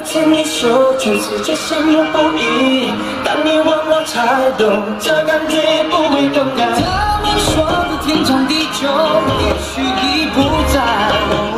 牵你手，全世界心有不一。当你问我才懂，这感觉也不会更改。他们说的天长地久，也许已不在。